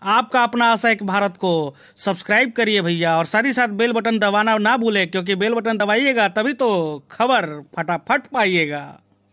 आपका अपना आशा एक भारत को सब्सक्राइब करिए भैया, और साथ ही साथ बेल बटन दबाना ना भूलें, क्योंकि बेल बटन दबाइएगा तभी तो खबर फटाफट पाइएगा।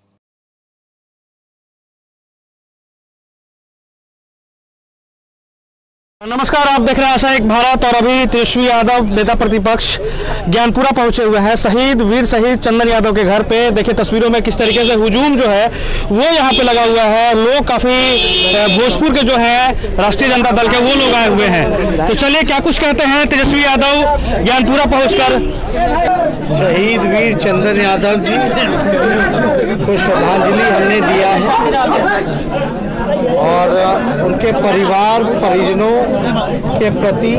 नमस्कार, आप देख रहे हैं आशा एक भारत। और अभी तेजस्वी यादव नेता प्रतिपक्ष ज्ञानपुरा पहुंचे हुए हैं वीर शहीद चंदन यादव के घर पे। देखिए तस्वीरों में किस तरीके से हुजूम जो है वो यहाँ पे लगा हुआ है। लोग काफी भोजपुर के जो है राष्ट्रीय जनता दल के वो लोग आए हुए हैं। तो चलिए क्या कुछ कहते हैं तेजस्वी यादव ज्ञानपुरा पहुंचकर। शहीद वीर चंदन यादव जी को श्रद्धांजलि हमने दिया है और उनके परिवार परिजनों के प्रति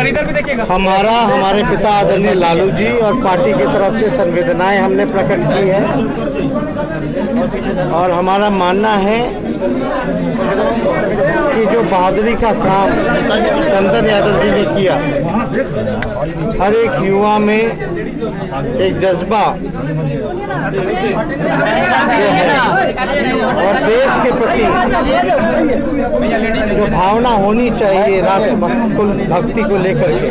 हमारे पिता आदरणीय लालू जी और पार्टी की तरफ से संवेदनाएं हमने प्रकट की है। और हमारा मानना है कि जो बहादुरी का काम चंदन यादव जी ने किया, हर एक युवा में एक जज्बा और देश के प्रति जो भावना होनी चाहिए राष्ट्र भक्ति को लेकर के,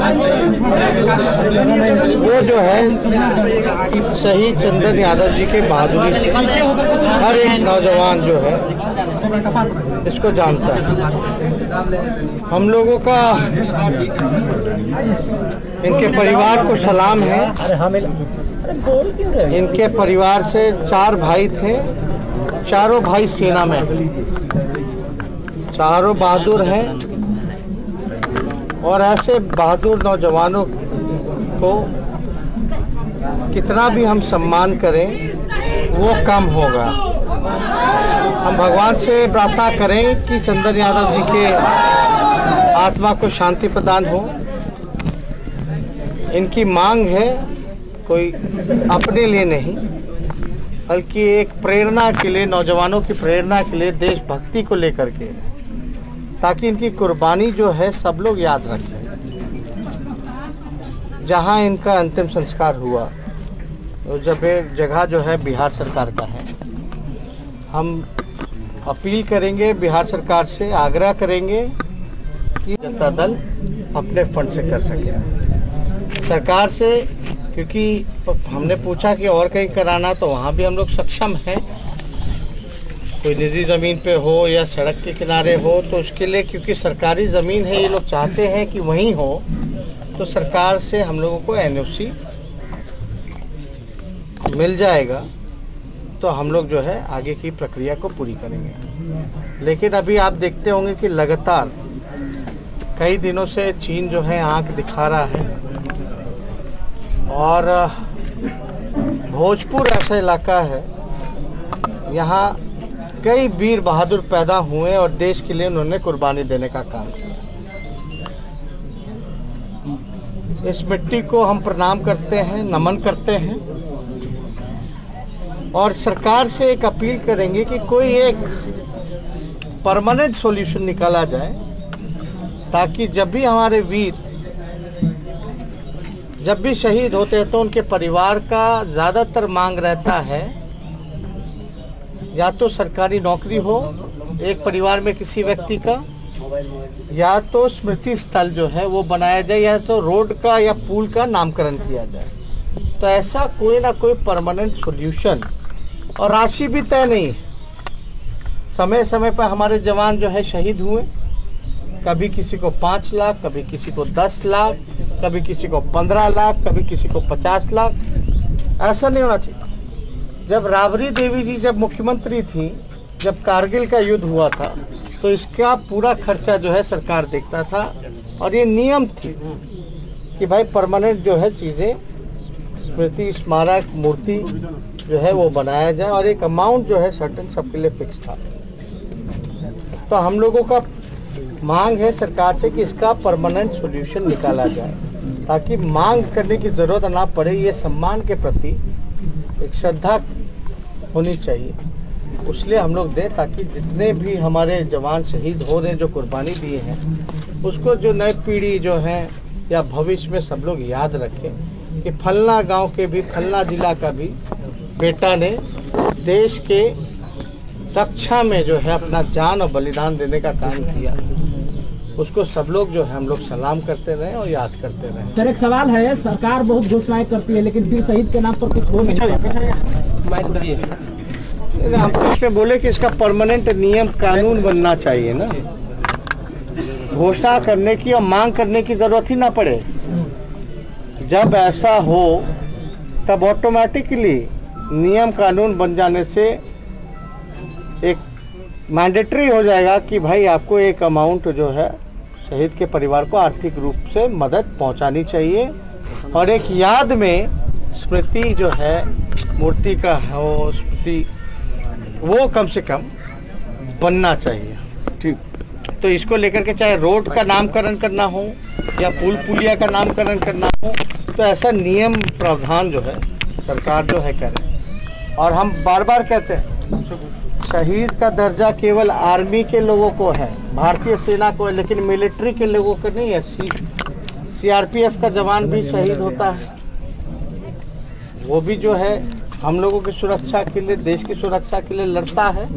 वो जो है शहीद चंदन यादव जी के बहादुरी से हर एक नौजवान जो है इसको जानता है। हम लोगों का इनके परिवार को सलाम है। इनके परिवार से 4 भाई थे, चारों भाई सेना में, चारों बहादुर हैं। और ऐसे बहादुर नौजवानों को कितना भी हम सम्मान करें वो कम होगा। हम भगवान से प्रार्थना करें कि चंदन यादव जी के आत्मा को शांति प्रदान हो। इनकी मांग है कोई अपने लिए नहीं, बल्कि एक प्रेरणा के लिए, नौजवानों की प्रेरणा के लिए, देशभक्ति को लेकर के, ताकि इनकी कुर्बानी जो है सब लोग याद रखें। जहां इनका अंतिम संस्कार हुआ वो जगह जो है बिहार सरकार का है। हम अपील करेंगे बिहार सरकार से, आग्रह करेंगे कि जनता दल अपने फंड से कर सके सरकार से, क्योंकि हमने पूछा कि और कहीं कराना, तो वहाँ भी हम लोग सक्षम हैं। कोई निजी ज़मीन पे हो या सड़क के किनारे हो तो उसके लिए, क्योंकि सरकारी ज़मीन है, ये लोग चाहते हैं कि वहीं हो, तो सरकार से हम लोगों को एनओसी मिल जाएगा तो हम लोग जो है आगे की प्रक्रिया को पूरी करेंगे। लेकिन अभी आप देखते होंगे कि लगातार कई दिनों से चीन जो है आंख दिखा रहा है। और भोजपुर ऐसा इलाका है, यहाँ कई वीर बहादुर पैदा हुए और देश के लिए उन्होंने कुर्बानी देने का काम किया। इस मिट्टी को हम प्रणाम करते हैं, नमन करते हैं और सरकार से एक अपील करेंगे कि कोई एक परमानेंट सॉल्यूशन निकाला जाए, ताकि जब भी हमारे वीर जब भी शहीद होते हैं तो उनके परिवार का ज़्यादातर मांग रहता है या तो सरकारी नौकरी हो एक परिवार में किसी व्यक्ति का, या तो स्मृति स्थल जो है वो बनाया जाए, या तो रोड का या पुल का नामकरण किया जाए। तो ऐसा कोई ना कोई परमानेंट सॉल्यूशन, और राशि भी तय नहीं। समय समय पर हमारे जवान जो है शहीद हुए, कभी किसी को 5 लाख, कभी किसी को 10 लाख, कभी किसी को 15 लाख, कभी किसी को 50 लाख। ऐसा नहीं होना चाहिए। जब राबड़ी देवी जी जब मुख्यमंत्री थी, जब कारगिल का युद्ध हुआ था, तो इसका पूरा खर्चा जो है सरकार देखता था। और ये नियम थी कि भाई परमानेंट जो है चीज़ें, स्मृति स्मारक मूर्ति जो है वो बनाया जाए, और एक अमाउंट जो है सर्टेन सबके लिए फिक्स था। तो हम लोगों का मांग है सरकार से कि इसका परमानेंट सॉल्यूशन निकाला जाए, ताकि मांग करने की ज़रूरत ना पड़े। ये सम्मान के प्रति एक श्रद्धा होनी चाहिए, उसलिए हम लोग दें, ताकि जितने भी हमारे जवान शहीद हो रहे हैं, जो कुर्बानी दिए हैं, उसको जो नई पीढ़ी जो है या भविष्य में सब लोग याद रखें कि फलना गांव के भी, फलना जिला का भी बेटा ने देश के रक्षा में जो है अपना जान और बलिदान देने का काम किया। उसको सब लोग जो है हम लोग सलाम करते रहे और याद करते रहे। सर एक सवाल है, सरकार बहुत घोषणाएं करती है लेकिन फिर शहीद के नाम पर कुछ हो नहीं। हम तो इसमें बोले कि इसका परमानेंट नियम कानून बनना चाहिए ना, घोषणा करने की और मांग करने की जरूरत ही ना पड़े। जब ऐसा हो तब ऑटोमेटिकली नियम कानून बन जाने से एक मैंडेटरी हो जाएगा कि भाई आपको एक अमाउंट जो है शहीद के परिवार को आर्थिक रूप से मदद पहुंचानी चाहिए, और एक याद में स्मृति जो है मूर्ति का हो, स्मृति वो कम से कम बनना चाहिए। ठीक, तो इसको लेकर के चाहे रोड का नामकरण करना हो या पुल पुलिया का नामकरण करना हो, तो ऐसा नियम प्रावधान जो है सरकार जो है करे। और हम बार बार कहते हैं शहीद का दर्जा केवल आर्मी के लोगों को है, भारतीय सेना को है, लेकिन मिलिट्री के लोगों को नहीं है। सीआरपीएफ का जवान भी शहीद होता है, वो भी जो है हम लोगों की सुरक्षा के लिए, देश की सुरक्षा के लिए लड़ता है।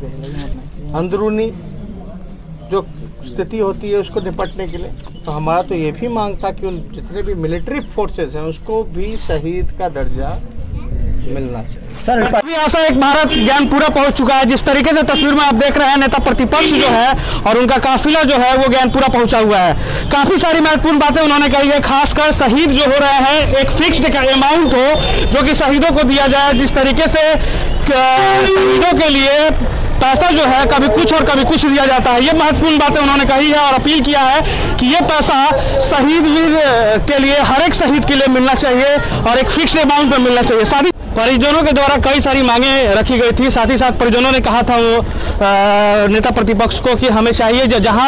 अंदरूनी जो स्थिति होती है उसको निपटने के लिए। तो हमारा तो ये भी मांग था कि उन जितने भी मिलिट्री फोर्सेस हैं उसको भी शहीद का दर्जा मिलना चाहिए। सर अभी आशा एक भारत ज्ञानपुरा पहुंच चुका है। जिस तरीके से तस्वीर में आप देख रहे हैं, नेता प्रतिपक्ष जो है और उनका काफिला जो है वो ज्ञानपुरा पहुंचा हुआ है। काफी सारी महत्वपूर्ण बातें उन्होंने कही है, खासकर शहीद जो हो रहे हैं एक फिक्स्ड अमाउंट हो जो कि शहीदों को दिया जाए। जिस तरीके से शहीदों के लिए पैसा जो है कभी कुछ और कभी कुछ दिया जाता है, ये महत्वपूर्ण बातें उन्होंने कही है और अपील किया है कि ये पैसा शहीद वीर के लिए, हर एक शहीद के लिए मिलना चाहिए और एक फिक्स्ड अमाउंट में मिलना चाहिए। साथ ही परिजनों के द्वारा कई सारी मांगे रखी गई थी। साथ ही साथ परिजनों ने कहा था वो नेता प्रतिपक्ष को कि हमें चाहिए जहाँ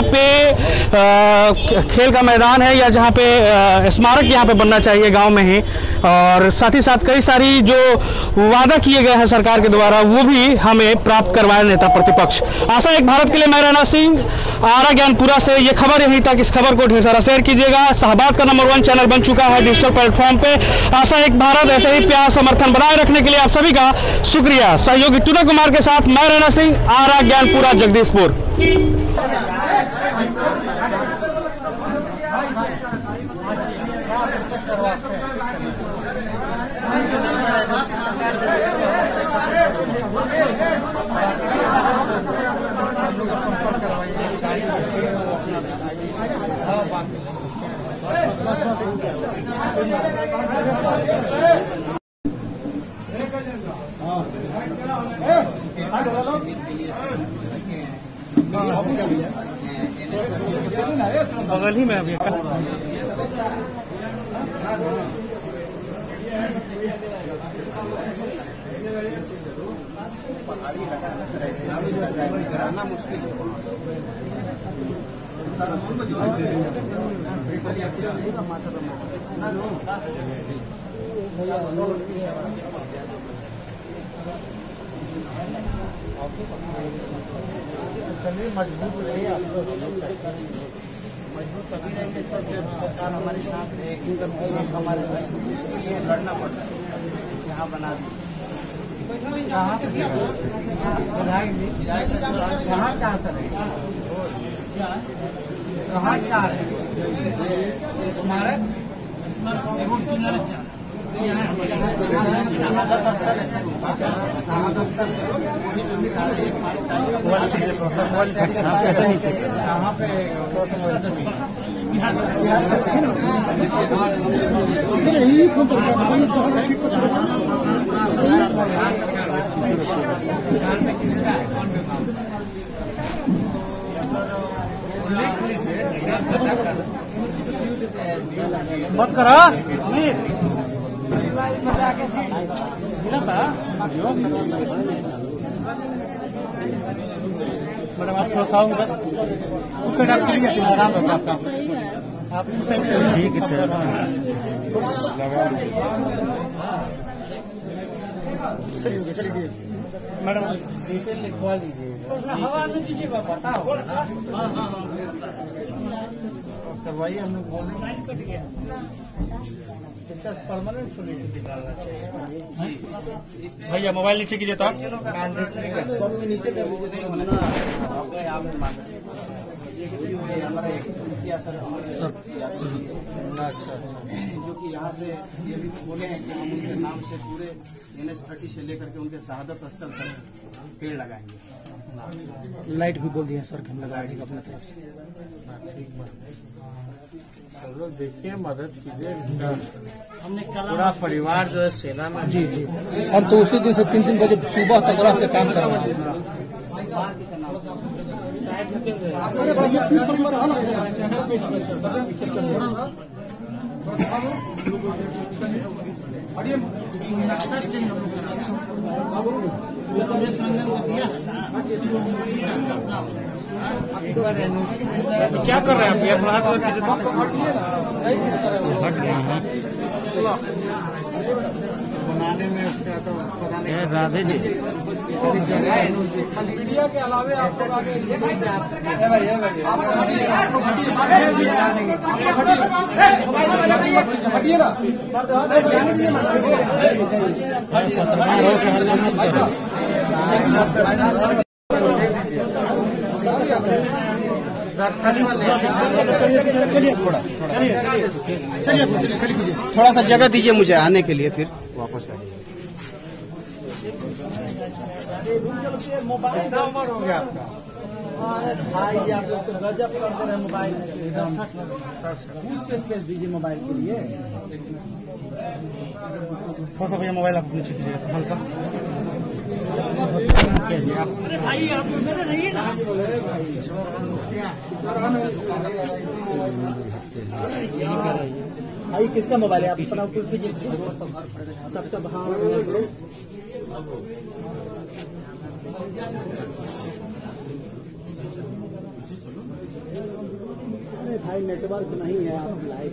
पे खेल का मैदान है या जहाँ पे स्मारक यहाँ पे बनना चाहिए गांव में ही। और साथ ही साथ कई सारी जो वादा किए गए हैं सरकार के द्वारा वो भी हमें प्राप्त करवाए नेता प्रतिपक्ष। आशा एक भारत के लिए मैं रैना सिंह, आरा ज्ञानपुरा से। ये खबर यहीं तक। इस खबर को ढेर सारा शेयर कीजिएगा। शाहबाद का नंबर 1 चैनल बन चुका है डिजिटल प्लेटफॉर्म पे। आशा एक भारत ऐसे ही प्यार समर्थन बनाए रखने के लिए आप सभी का शुक्रिया। सहयोगी टूना कुमार के साथ मैं रैना सिंह, आरा ज्ञानपुरा जगदीशपुर। बगल ही में अभी कराना मुश्किल मजबूत रहे, मजबूत तभी रहेंगे जब सरकार हमारे साथ एक हमारे इसके लिए लड़ना पड़ता है। यहाँ बना दी यहाँ चाहते रहे, कहाँ चाह रहे स्मारक मत करा मैडम आप थोड़ा सा उस साइड आप चलिए, आराम होगा आपका। आप उस साइड चलिए, चलिए मैडम डिटेल लिखवा लीजिए, हवा में दीजिएगा, बताओ करवाइए। हम लोग बोल रहे हैं इसका परमानेंट सोल्यूशन निकालना चाहिए। भैया मोबाइल नीचे कीजिए तो नीचे ये हमारा एक मुखिया सर जो कि यहाँ से ये भी बोले हैं कि हम उनके नाम से पूरे NH30 से लेकर के उनके शहादत स्थल तक पेड़ लगाएंगे। लाइट भी बोल दिया सर कि हम लगा देंगे अपने तरफ से। चलो देखिए, मदद कीजिए। पूरा परिवार जो है सेना में। जी जी, हम तो उसी दिन से 3 बजे सुबह तक रह के काम कर रहे हैं। क्या कर रहे हैं आप? बनाने में उसका तो राधे जी मीडिया के अलावा आप सब आगे थोड़ा सा जगह दीजिए मुझे आने के लिए, फिर वापस आइए। मोबाइल नंबर हो गया आपका। भाई आप लोग तो गजब कर रहे हैं मोबाइल। स्पेस दीजिए मोबाइल के लिए। थोड़ा सा भैया मोबाइल आप नीचे कीजिए हल्का। अरे भाई आप मेरे रहिए ना। भाई किसका मोबाइल है? आप अपना कुछ कीजिए सबका। अरे भाई नेटवर्क नहीं है, आप लाइव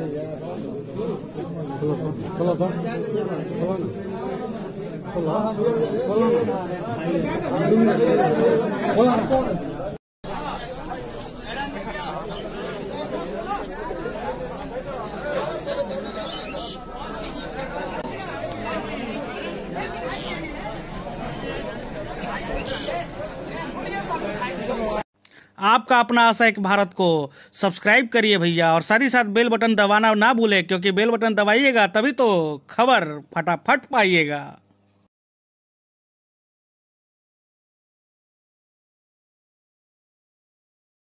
आपका अपना आशा एक भारत को सब्सक्राइब करिए भैया, और साथ ही साथ बेल बटन दबाना ना भूले, क्योंकि बेल बटन दबाइएगा तभी तो खबर फटाफट पाइएगा।